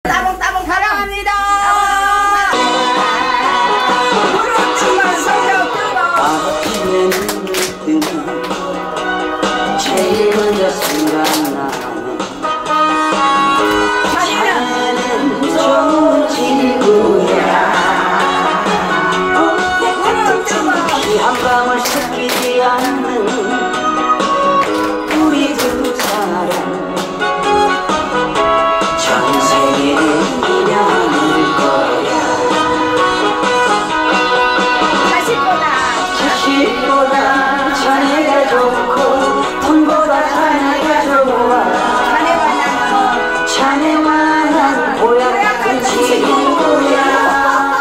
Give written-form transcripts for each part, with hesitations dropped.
따봉따봉 사랑합니다. 무릎만 성령 뜨거. 아침에 눈을 뜨면 제일 먼저 생각나는 자네는 좋은 친구야. 귀한 밤을 새끼지 않는 우리 두 사람 전생에 인연일 거야. 자식보다 자네가 좋고 돈보다 자네가 좋아. 자네와 난 고향 같은 친구야.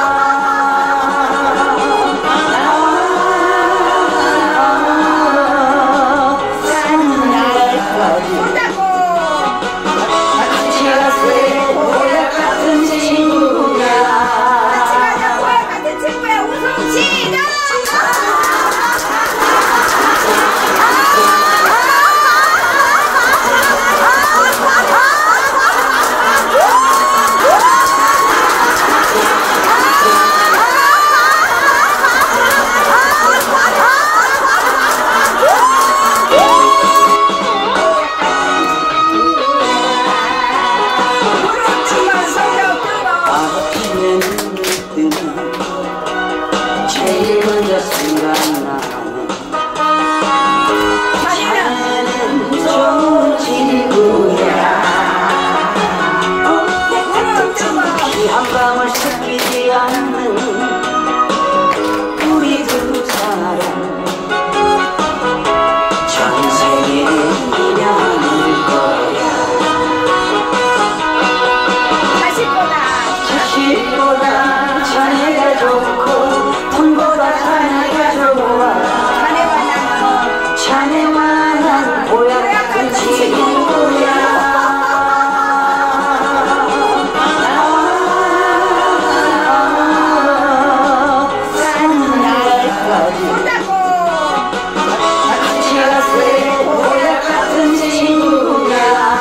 제일 먼저 생각나는 자네는 좋은 친구야. 귀한 밤을 새끼지 않는 우리 두 사람 전생에 인연일 거야. 자식보다 자네가 좋고 돈보다 자네가 좋아. 자네와 난 고향 같은 친구야. 사는 날까지 같이 가세. 고향 같은 친구야.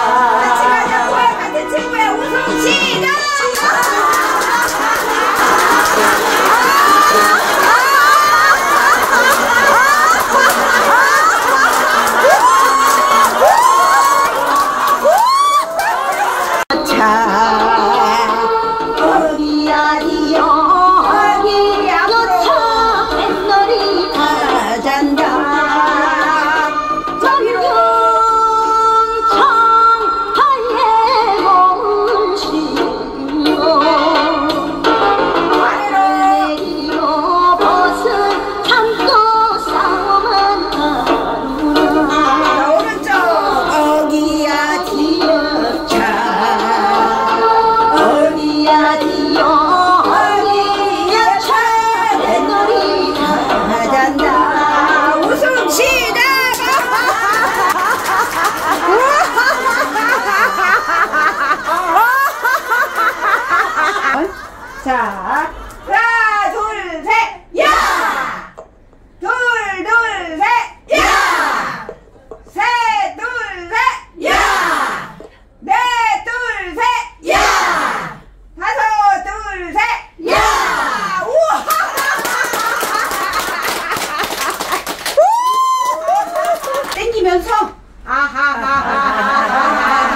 자, 하나, 둘, 셋, 야! 둘, 둘, 셋, 야! 셋, 둘, 셋, 야! 넷, 둘, 셋, 야! 다섯, 둘, 셋, 야! 우와! 땡기면서 아하하하하하하.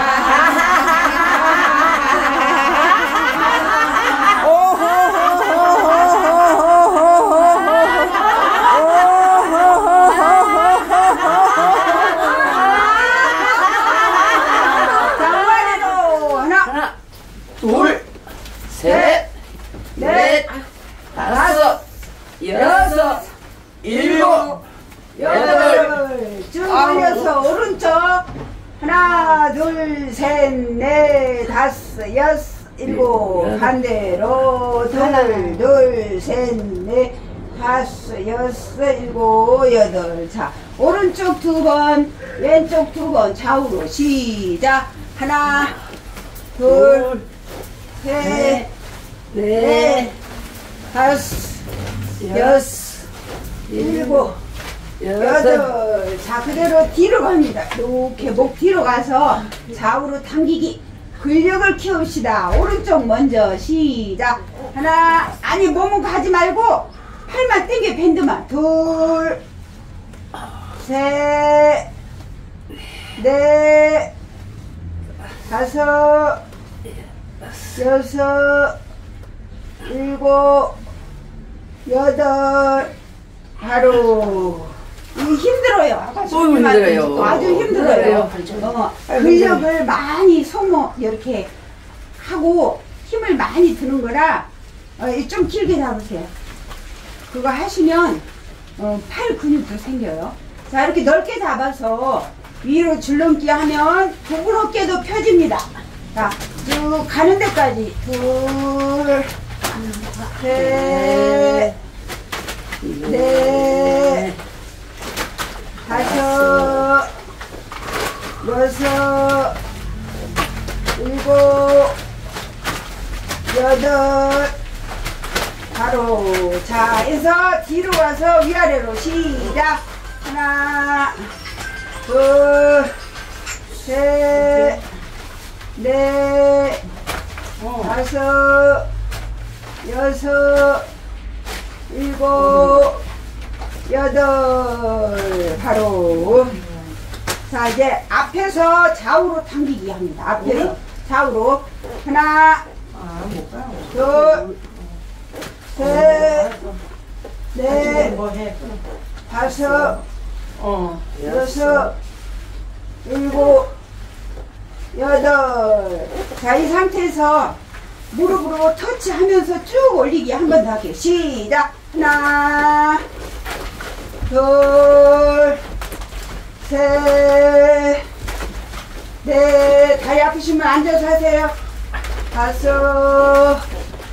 둘, 셋, 넷, 다섯, 여섯, 일곱, 여덟. 쭉 올려서 오른쪽. 하나, 둘, 셋, 넷, 다섯, 여섯, 일곱. 반대로. 둘, 둘, 셋, 넷, 다섯, 여섯, 일곱, 여덟. 자, 오른쪽 두 번, 왼쪽 두 번. 좌우로 시작. 하나, 둘, 셋, 넷, 다섯, 여섯, 일곱, 여덟. 자, 그대로 뒤로 갑니다. 이렇게 목 뒤로 가서 좌우로 당기기. 근력을 키웁시다. 오른쪽 먼저 시작. 하나, 아니 몸은 가지 말고 팔만 당겨. 밴드만. 둘, 셋, 넷, 다섯, 여섯, 일곱, 여덟. 바로 이게 힘들어요. 힘들어요. 아주 힘들어요. 근력을 많이 소모 이렇게 하고 힘을 많이 드는 거라 좀 길게 잡으세요. 그거 하시면 팔 근육도 생겨요. 자, 이렇게 넓게 잡아서 위로 줄넘기 하면 부분 어깨도 펴집니다. 자, 쭉 가는 데까지. 둘, 셋, 넷, 다섯, 여섯, 일곱, 여덟. 바로. 자, 해서 뒤로 와서 위아래로 시작. 하나, 둘, 셋, 넷, 다섯, 여섯, 일곱, 여덟. 바로. 자, 이제 앞에서 좌우로 당기기 합니다. 앞에서 좌우로. 하나, 둘, 셋, 넷, 다섯, 여섯, 일곱, 여덟. 자, 이 상태에서 무릎으로 터치하면서 쭉 올리기 한 번 더 할게요. 시작. 하나, 둘, 셋, 넷. 다리 아프시면 앉아서 하세요. 다섯,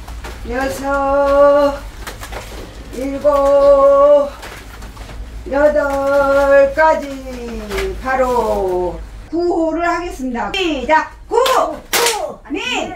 여섯, 일곱, 여덟까지. 바로 9호를 하겠습니다. 시작. 9, 아니